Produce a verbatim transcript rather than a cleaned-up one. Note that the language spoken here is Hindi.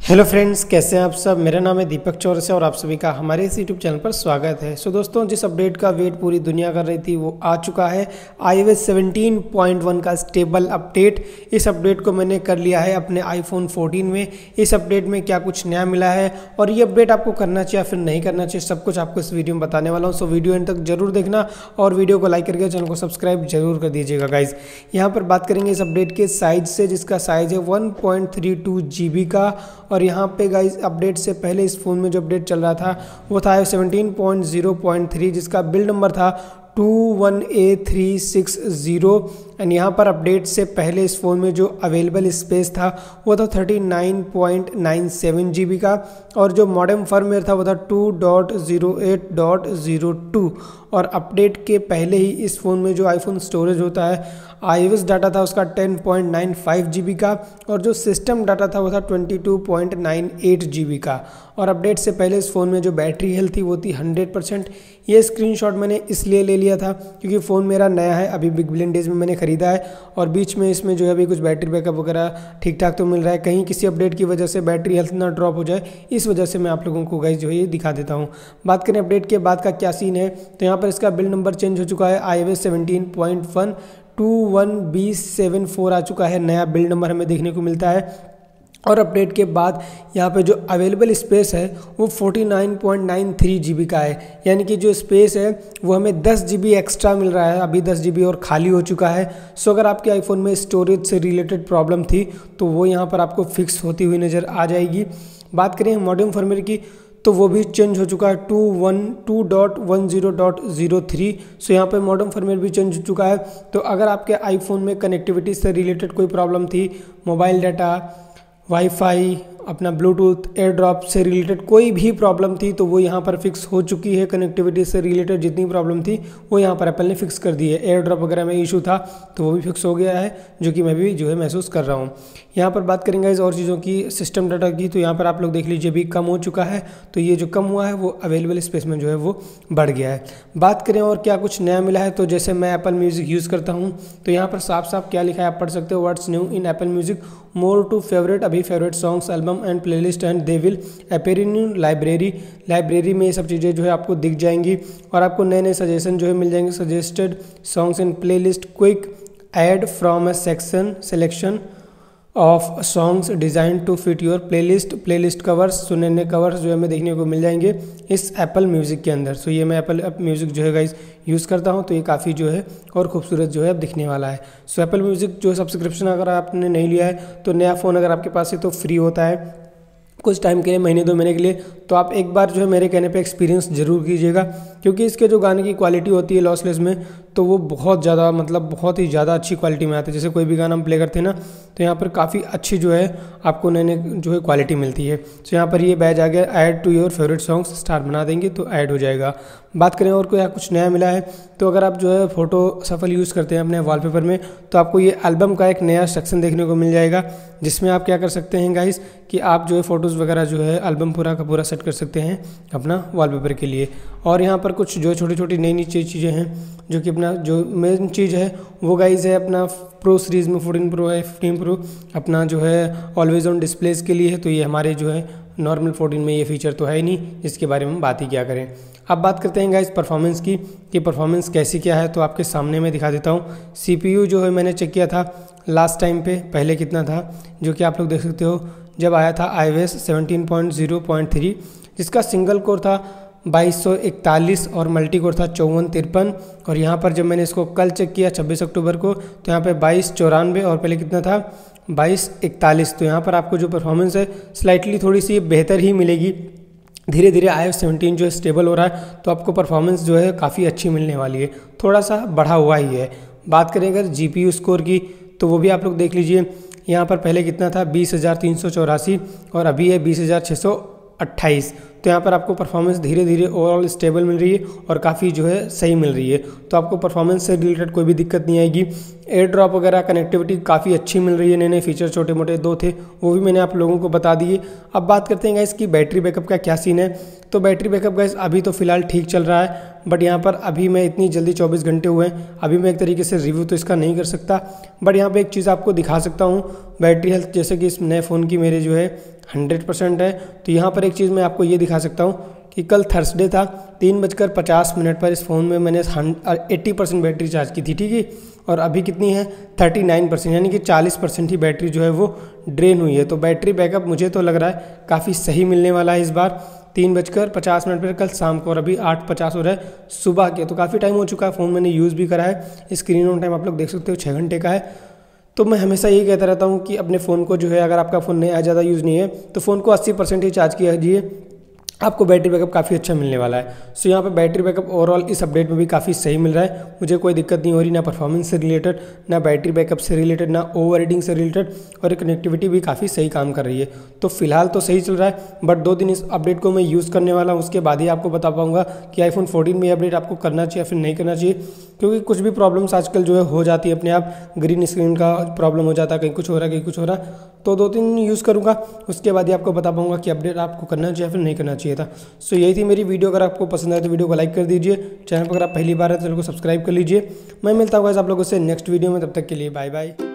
हेलो फ्रेंड्स, कैसे हैं आप सब। मेरा नाम है दीपक चौरसिया और आप सभी का हमारे इस यूट्यूब चैनल पर स्वागत है। सो दोस्तों, जिस अपडेट का वेट पूरी दुनिया कर रही थी वो आ चुका है। आईओएस सेवनटीन पॉइंट वन का स्टेबल अपडेट। इस अपडेट को मैंने कर लिया है अपने आईफोन फोर्टीन में। इस अपडेट में क्या कुछ नया मिला है और ये अपडेट आपको करना चाहिए फिर नहीं करना चाहिए, सब कुछ आपको इस वीडियो में बताने वाला हूँ। सो वीडियो एंड तक जरूर देखना और वीडियो को लाइक करके चैनल को सब्सक्राइब जरूर कर दीजिएगा गाइज। यहाँ पर बात करेंगे इस अपडेट के साइज से, जिसका साइज है one point three two G B का। और यहाँ पे गाइज अपडेट से पहले इस फ़ोन में जो अपडेट चल रहा था वो था seventeen point zero point three, जिसका बिल्ड नंबर था two one A three six zero. And यहाँ पर अपडेट से पहले इस फ़ोन में जो अवेलेबल स्पेस था वो था thirty nine point nine seven G B का। और जो मॉडेम फर्मवेयर था वो था two dot zero eight dot zero two. और अपडेट के पहले ही इस फ़ोन में जो आईफोन स्टोरेज होता है, आईओएस डाटा था उसका ten point nine five G B का। और जो सिस्टम डाटा था वो था twenty two point nine eight G B का। और अपडेट से पहले इस फ़ोन में जो बैटरी हेल्थ थी वो थी हंड्रेड परसेंट। ये स्क्रीनशॉट मैंने इसलिए ले लिया था क्योंकि फ़ोन मेरा नया है, अभी बिग बिलियन डेज़ में मैंने ख़रीदा है और बीच में इसमें जो है अभी कुछ बैटरी बैकअप वगैरह ठीक ठाक तो मिल रहा है। कहीं किसी अपडेट की वजह से बैटरी हेल्थ ना ड्रॉप हो जाए, इस वजह से मैं आप लोगों को गाइस जो है ये दिखा देता हूँ। बात करें अपडेट के बाद का क्या सीन है, तो यहाँ पर इसका बिल्ड नंबर चेंज हो चुका है। IOS seventeen point one two one B seven four आ चुका है, नया बिल्ड नंबर हमें देखने को मिलता है। और अपडेट के बाद यहाँ पे जो अवेलेबल स्पेस है वो forty nine point nine three G B का है, यानी कि जो स्पेस है वो हमें टेन जी बी एक्स्ट्रा मिल रहा है। अभी टेन जी बी और खाली हो चुका है। सो अगर आपके आईफोन में स्टोरेज से रिलेटेड प्रॉब्लम थी तो वो यहाँ पर आपको फिक्स होती हुई नज़र आ जाएगी। बात करें मॉडेम फर्मवेयर की तो वो भी चेंज हो चुका है two one two dot one zero dot zero three. So यहाँ पे मॉडेम फर्मवेयर भी चेंज हो चुका है। तो अगर आपके आईफोन में कनेक्टिविटी से रिलेटेड कोई प्रॉब्लम थी, मोबाइल डाटा, वाईफाई, अपना ब्लूटूथ, एयर ड्रॉप से रिलेटेड कोई भी प्रॉब्लम थी तो वो यहाँ पर फिक्स हो चुकी है। कनेक्टिविटी से रिलेटेड जितनी प्रॉब्लम थी वो यहाँ पर एप्पल ने फिक्स कर दी है। एयर ड्रॉप वगैरह में इशू था तो वो भी फिक्स हो गया है, जो कि मैं भी जो है महसूस कर रहा हूँ। यहाँ पर बात करेंगे इस और चीज़ों की, सिस्टम डाटा की, तो यहाँ पर आप लोग देख लीजिए भी कम हो चुका है। तो ये जो कम हुआ है वो अवेलेबल स्पेस में जो है वो बढ़ गया है। बात करें और क्या कुछ नया मिला है, तो जैसे मैं एप्पल म्यूज़िक यूज़ करता हूँ तो यहाँ पर साफ साफ क्या लिखा है आप पढ़ सकते हो। What's new in Apple music, more to favourite, अभी favourite songs, album and playlist and they will appear in library. Library में ये सब चीज़ें जो है आपको दिख जाएंगी और आपको नए नए सजेशन जो है मिल जाएंगे। Suggested songs in playlist, quick add from a section selection of songs designed to fit your playlist. Playlist covers, सुनने नए कवर्स जो है हमें देखने को मिल जाएंगे इस एप्पल म्यूज़िक के अंदर। सो ये मैं एप्पल म्यूज़िक जो है गाइस यूज़ करता हूँ तो ये काफ़ी जो है और खूबसूरत जो है अब दिखने वाला है। सो एप्पल म्यूज़िक जो सब्सक्रिप्शन अगर आपने नहीं लिया है तो नया फ़ोन अगर आपके पास है तो फ्री होता है कुछ टाइम के लिए, महीने दो महीने के लिए। तो आप एक बार जो है मेरे कहने पे एक्सपीरियंस जरूर कीजिएगा, क्योंकि इसके जो गाने की क्वालिटी होती है लॉसलेस में तो वो बहुत ज़्यादा मतलब बहुत ही ज़्यादा अच्छी क्वालिटी में आती है। जैसे कोई भी गाना हम प्ले करते हैं ना तो यहाँ पर काफ़ी अच्छी जो है आपको नए नए जो है क्वालिटी मिलती है। तो यहाँ पर ये बैज आ गया, add to your favourite songs, star बना देंगे तो ऐड हो जाएगा। बात करें और कोई कुछ नया मिला है, तो अगर आप जो है फ़ोटो सफल यूज़ करते हैं अपने वॉलपेपर में तो आपको ये एल्बम का एक नया सेक्शन देखने को मिल जाएगा, जिसमें आप क्या कर सकते हैं गाइस कि आप जो है फ़ोटोज़ वगैरह जो है एल्बम पूरा का पूरा सेट कर सकते हैं अपना वॉलपेपर के लिए। और यहाँ पर कुछ जो छोटी छोटी नई नई चीज़ें हैं, जो कि अपना जो मेन चीज़ है वो गाइस है अपना प्रो सीरीज़ में फोर्टीन प्रो है, फिफ्टीन प्रो अपना जो है ऑलवेज ऑन डिस्प्लेस के लिए है। तो ये हमारे जो है नॉर्मल फोर्टीन में ये फीचर तो है ही नहीं, जिसके बारे में बात ही क्या करें। अब बात करते हैं गाइस परफॉर्मेंस की कि परफॉर्मेंस कैसी क्या है, तो आपके सामने मैं दिखा देता हूँ। सीपीयू जो है मैंने चेक किया था लास्ट टाइम पे, पहले कितना था, जो कि आप लोग देख सकते हो जब आया था iOS seventeen point zero point three, जिसका सिंगल कोर था बाईस सौ इकतालीस और मल्टी कोर था चौवन तिरपन। और यहाँ पर जब मैंने इसको कल चेक किया छब्बीस अक्टूबर को तो यहाँ पे बाईस चौरानवे और पहले कितना था बाईस इकतालीस। तो यहाँ पर आपको जो परफॉर्मेंस है स्लाइटली थोड़ी सी बेहतर ही मिलेगी। धीरे धीरे आईओएस सेवनटीन जो है स्टेबल हो रहा है तो आपको परफॉर्मेंस जो है काफ़ी अच्छी मिलने वाली है, थोड़ा सा बढ़ा हुआ ही है। बात करें अगर जीपीयू स्कोर की तो वो भी आप लोग देख लीजिए। यहाँ पर पहले कितना था बीस हज़ार तीन सौ चौरासी और अभी है बीस हज़ार छः सौ अट्ठाईस। तो यहाँ पर आपको परफॉर्मेंस धीरे धीरे ओवरऑल स्टेबल मिल रही है और काफ़ी जो है सही मिल रही है। तो आपको परफॉर्मेंस से रिलेटेड कोई भी दिक्कत नहीं आएगी। एयर ड्रॉप वगैरह कनेक्टिविटी काफ़ी अच्छी मिल रही है। नए नए फीचर छोटे मोटे दो थे वो भी मैंने आप लोगों को बता दिए। अब बात करते हैं गाइस कि बैटरी बैकअप का क्या सीन है। तो बैटरी बैकअप गाइस अभी तो फिलहाल ठीक चल रहा है, बट यहाँ पर अभी मैं इतनी जल्दी चौबीस घंटे हुए हैं, अभी मैं एक तरीके से रिव्यू तो इसका नहीं कर सकता, बट यहाँ पे एक चीज़ आपको दिखा सकता हूँ बैटरी हेल्थ। जैसे कि इस नए फ़ोन की मेरे जो है हंड्रेड परसेंट है, तो यहाँ पर एक चीज़ मैं आपको ये दिखा सकता हूँ कि कल थर्सडे था, तीन बजकर पचास मिनट पर इस फ़ोन में मैंने एट्टी परसेंट बैटरी चार्ज की थी, ठीक है। और अभी कितनी है थर्टी नाइन परसेंट, यानी कि चालीस परसेंट ही बैटरी जो है वो ड्रेन हुई है। तो बैटरी बैकअप मुझे तो लग रहा है काफ़ी सही मिलने वाला है इस बार। तीन बजकर पचास मिनट पर कल शाम को, और अभी आठ पचास हो रहा है सुबह के, तो काफ़ी टाइम हो चुका है। फ़ोन मैंने यूज़ भी करा है। स्क्रीन ऑन टाइम आप लोग देख सकते हो छः घंटे का है। तो मैं हमेशा यही कहता रहता हूँ कि अपने फ़ोन को जो है, अगर आपका फ़ोन नया ज़्यादा यूज़ नहीं है तो फ़ोन को अस्सी परसेंट ही चार्ज किया कीजिए, आपको बैटरी बैकअप काफ़ी अच्छा मिलने वाला है। सो यहाँ पे बैटरी बैकअप ओवरऑल इस अपडेट में भी काफ़ी सही मिल रहा है, मुझे कोई दिक्कत नहीं हो रही, ना परफॉर्मेंस से रिलेटेड, ना बैटरी बैकअप से रिलेटेड, ना ओवर हीटिंग से रिलेटेड, और कनेक्टिविटी भी काफ़ी सही काम कर रही है। तो फिलहाल तो सही चल रहा है, बट दो दिन इस अपडेट को मैं यूज़ करने वाला हूँ, उसके बाद ही आपको बता पाऊँगा कि आईफोन फोर्टीन में अपडेट आपको करना चाहिए या फिर नहीं करना चाहिए। क्योंकि कुछ भी प्रॉब्लम्स आजकल जो है हो जाती है अपने आप, ग्रीन स्क्रीन का प्रॉब्लम हो जाता है, कहीं कुछ हो रहा है कहीं कुछ हो रहा है। तो दो तीन यूज़ करूँगा, उसके बाद ही आपको बता पाऊँगा कि अपडेट आपको करना चाहिए या फिर नहीं करना चाहिए था। सो यही थी मेरी वीडियो। अगर आपको पसंद आए तो वीडियो को लाइक कर दीजिए, चैनल पर अगर आप पहली बार है तो चैनल को सब्सक्राइब कर लीजिए। मैं मिलता हूँ आप लोगों से नेक्स्ट वीडियो में, तब तक के लिए बाय बाय।